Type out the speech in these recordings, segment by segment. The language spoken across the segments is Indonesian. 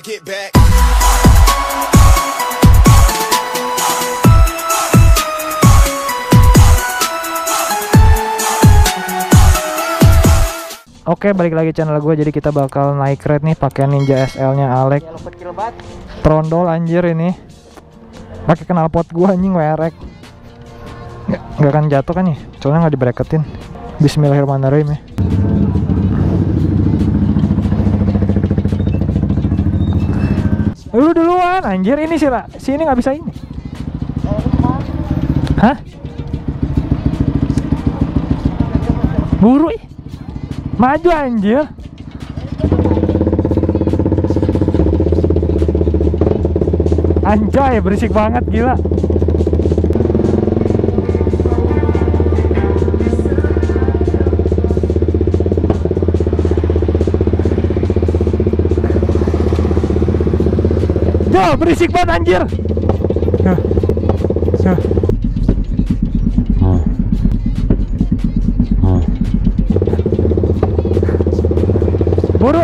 I get back. Oke, balik lagi channel gue. Jadi kita bakal naik ride nih pakai Ninja SL-nya Alek. Trondol anjir ini. Pakai knalpot gua anjing werek. Nggak akan jatuh kan nih? Soalnya nggak dibraketin. Bismillahirrahmanirrahim ya. Lu duluan anjir, ini sini nggak bisa ini. Hah? Buru ih. Maju anjir. Anjay, berisik banget gila. Yo, berisik banget anjir. Buru.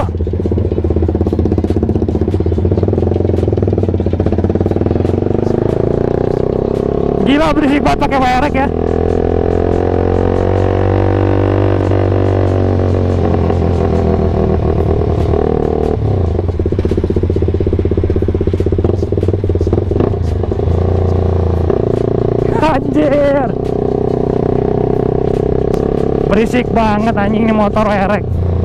Gila berisik banget pakai werek ya. Anjir. Berisik banget anjing ini motor werek.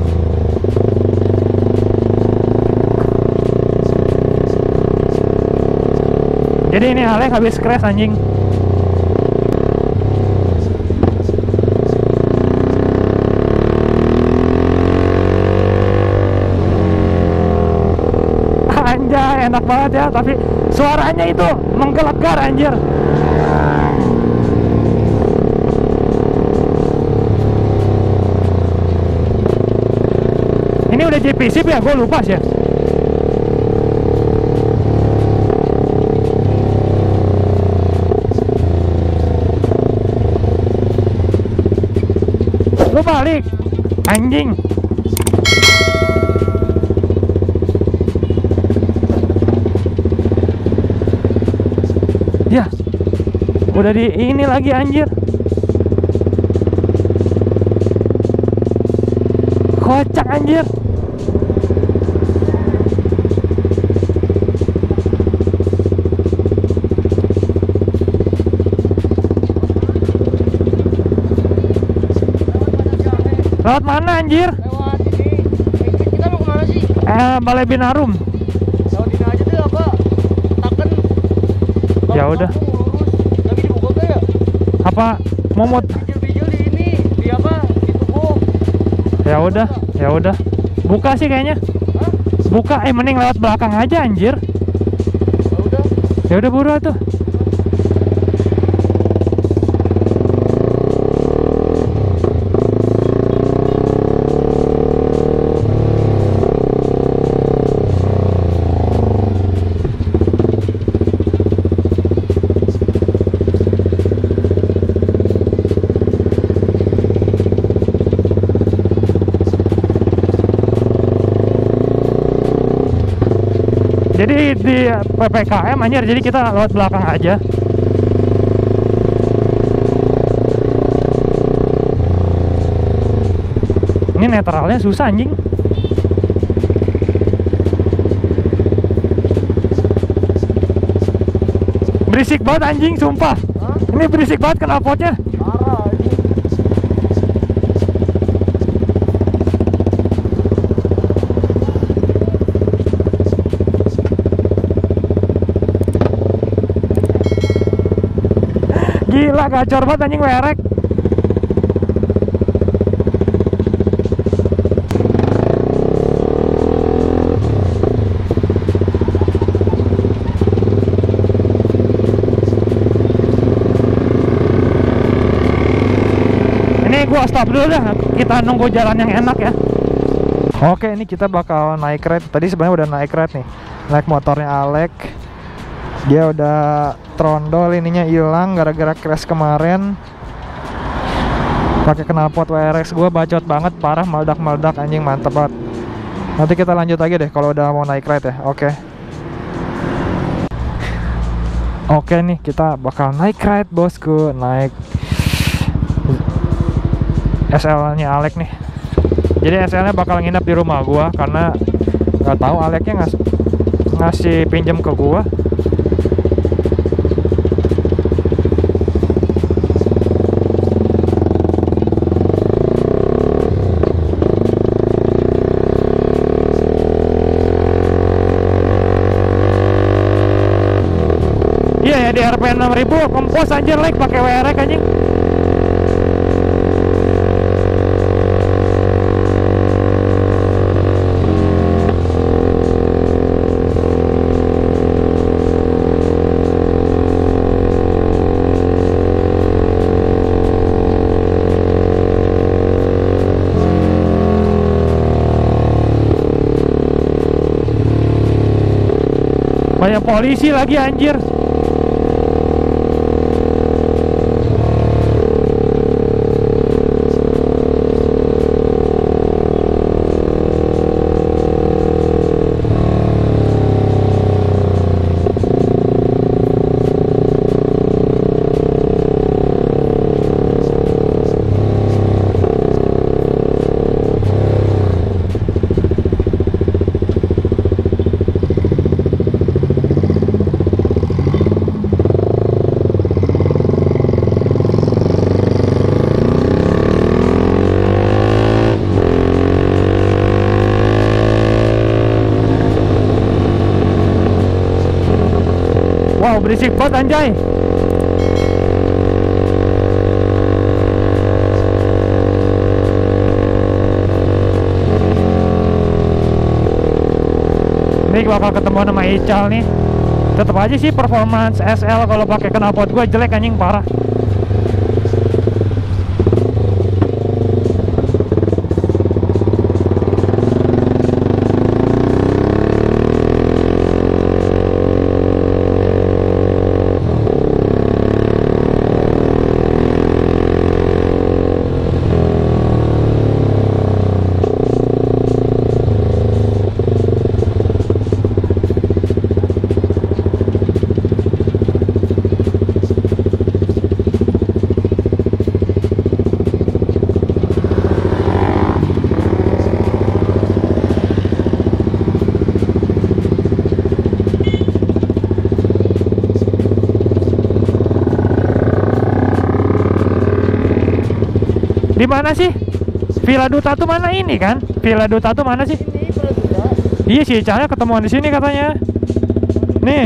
Jadi ini Alek habis crash anjing. Anjay, enak banget ya, tapi suaranya itu menggelegar anjir. Ini udah JPC ya, gue lupa sih ya. Lu balik anjing. Ya udah di ini lagi anjir. Kocak anjir. Lewat mana anjir? Lewat ini. Kita mau kemana sih? Balai Binarum. Lewat ini aja deh apa? Taken. Ya udah. Tapi dibuka gak ya? Apa momot? Bijil-bijil di ini. Di apa? Di tubuh. Ya udah, ya udah. Buka sih kayaknya. Hah? Buka, mending lewat belakang aja anjir. Ya udah. Ya udah buru tuh. Jadi di PPKM anjir, jadi kita lewat belakang aja. Ini netralnya susah anjing. Berisik banget anjing, sumpah. Hah? Ini berisik banget knalpotnya. Parah ini. Gila gacor banget anjing werek. Ini gua stop dulu dah, kita nunggu jalan yang enak ya. Oke, ini kita bakal naik ride. Tadi sebenarnya udah naik ride nih, naik motornya Alek. Dia udah trondol, ininya hilang gara-gara crash kemarin. Pakai knalpot WRX gua bacot banget, parah, meledak-meledak anjing, mantep banget. Nanti kita lanjut lagi deh kalau udah mau naik ride ya. Oke nih, kita bakal naik ride bosku, naik SL-nya Alek nih. Jadi SL-nya bakal nginep di rumah gua karena nggak tahu Aleknya ngasih pinjam ke gua. Iya ya, di RP 6000 kompos anjir like pakai WRX anjing. Banyak polisi lagi anjir. Wow, berisik banget anjay. Ini bakal ketemu sama Ical nih. Tetap aja sih performance SL kalau pakai knalpot gua jelek anjing parah. Di mana sih? Villa Duta tuh mana ini kan? Villa Duta tuh mana sih? Ini Villa Duta. Iya sih, Cahaya ketemuan di sini katanya. Nih.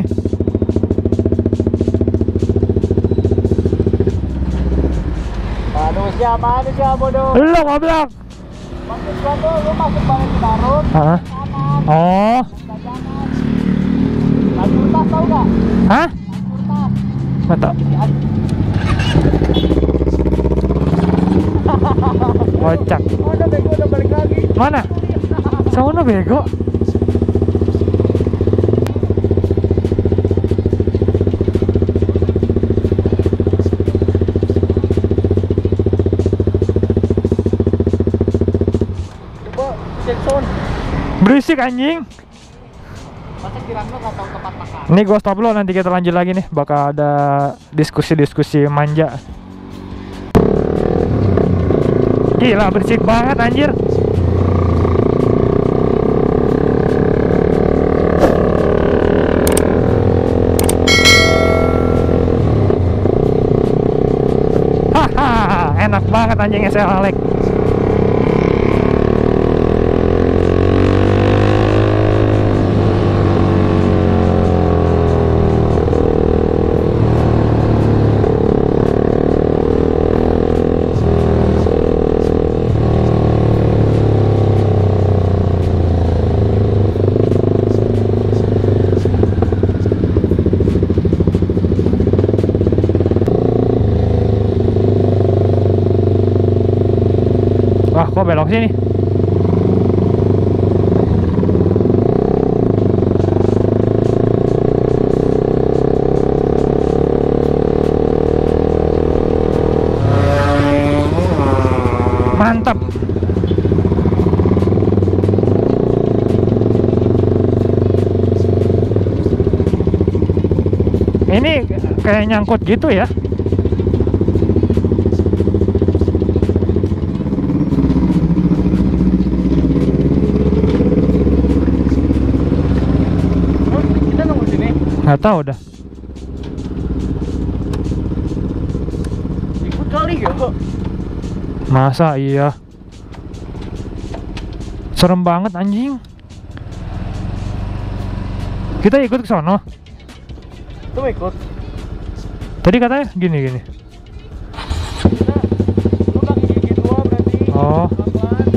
Manusia bodoh. Lu goblok. Maksud gua tuh lu masuk Balai Citarun. Hah? Kanan. Oh. Jajanan. Lanjurtas tau gak? Hah? Lanjurtas. Mantap. Kocak. Oh, udah bego, udah balik lagi. Mana? Sono bego. Coba cek sound. Berisik anjing. Masa kirang lo gak tau tempat makan? Ini gua stop dulu, nanti kita lanjut lagi nih. Bakal ada diskusi-diskusi manja. Gila berisik banget anjir. Hahaha, enak banget anjing SL Alek. Wah, kok belok sini? Mantap. Ini kayak nyangkut gitu ya. Kita nunggu sini. Nggak tahu dah. Ikut kali ya. Masa iya? Serem banget anjing. Kita ikut ke sono. Tuh ikut. Tadi katanya gini. Lu kaki gigi dua berarti. Oh. Pelan-pelan.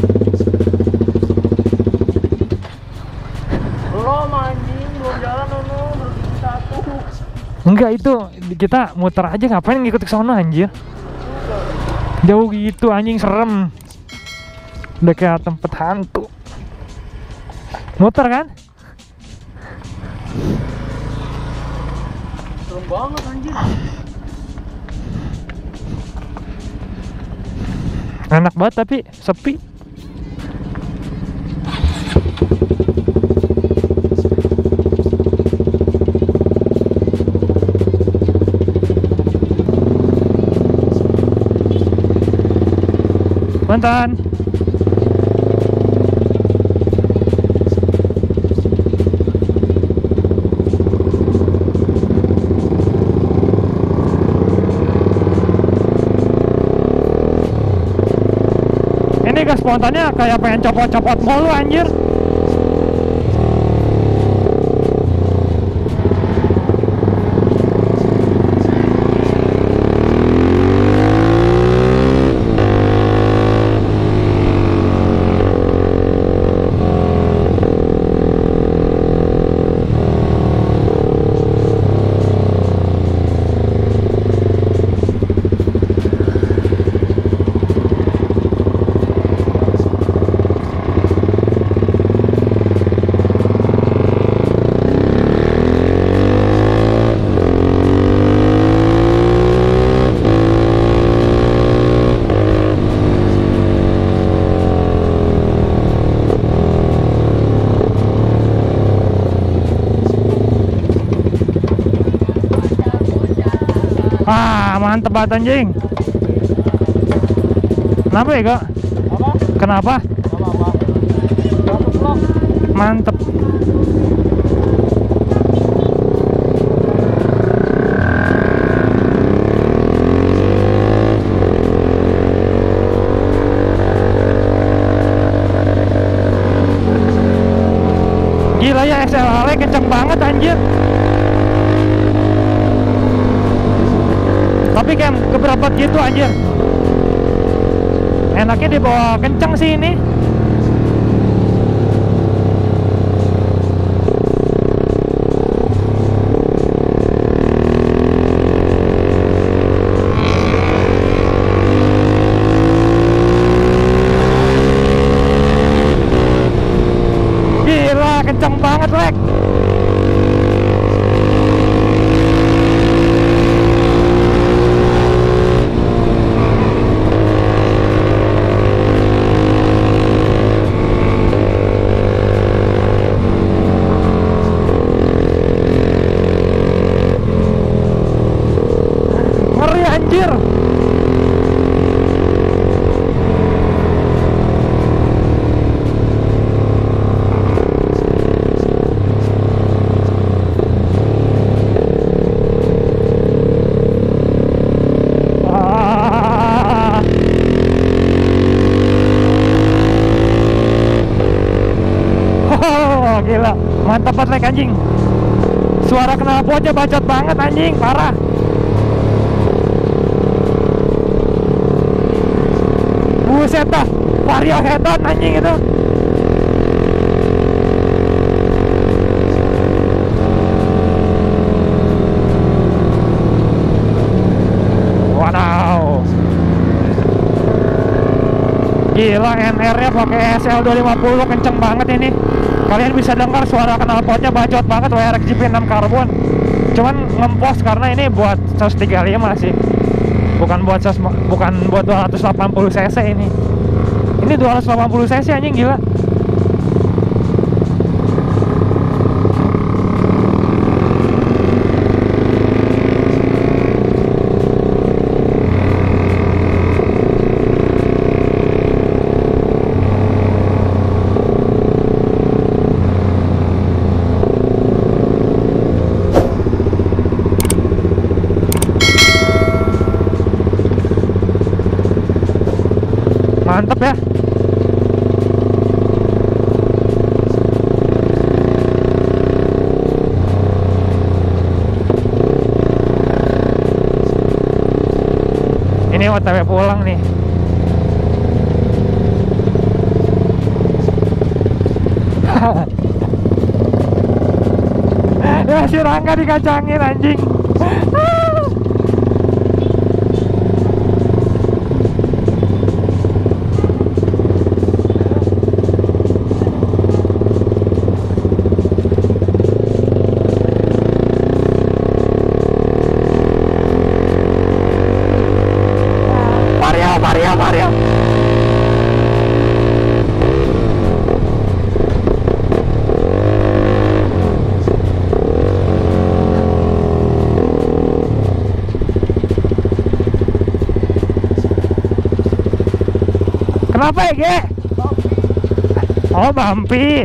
Belum anjing, belum jalan Nono, baru gigi satu. Enggak, itu kita muter aja, ngapain ngikut ke sono anjir. Jauh gitu anjing, serem. Udah kayak tempat hantu. Muter kan? Serem banget anjir. Enak banget tapi sepi. Mantan. Ini gas spontannya kayak pengen copot-copot mulu anjir. Mantep banget anjing. Kenapa ya kak? Apa? Kenapa? Apa-apa. Satu blok. Mantep. Gila ya, SLA kenceng banget anjir. Tapi kayak keberapet gitu anjir. Enaknya dibawa kenceng sih ini. Gila, kenceng banget, Lek. Ngeri anjir. Ah. Oh, gila, mantap banget Lek anjing. Suara knalpotnya bacot banget anjing, parah. Buset dah, vario head-on anjing itu. Wow. Gila, NR-nya pakai SL250 kenceng banget ini. Kalian bisa dengar suara knalpotnya bacot banget WRX GP6 Carbon. Cuman ngempos karena ini buat 135 sih. Bukan buat 280 cc ini. Ini 280 cc anjing, gila. mantep ya. Ini OTW pulang nih. Ya si Rangga dikacangin anjing. Mario. Kenapa ya, Ge? Oh, Bampi.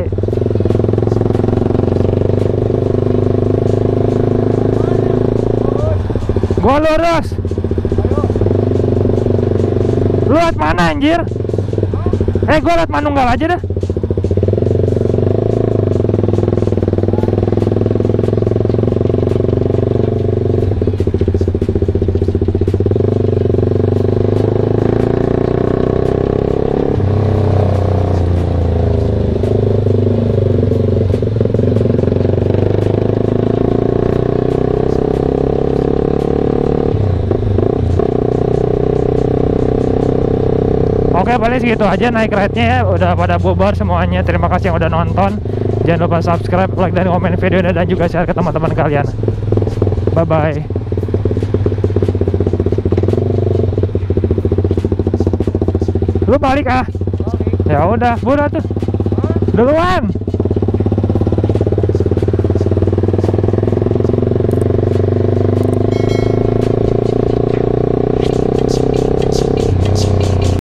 Gua lurus. Lu liat mana anjir? Gua liat Manunggal aja dah. Oke, paling segitu aja naik ride-nya ya. Udah pada bubar semuanya. Terima kasih yang udah nonton. Jangan lupa subscribe, like, dan komen video ini, dan juga share ke teman-teman kalian. Bye-bye. Lu balik ah? Ya udah, buruan tuh. Duluan.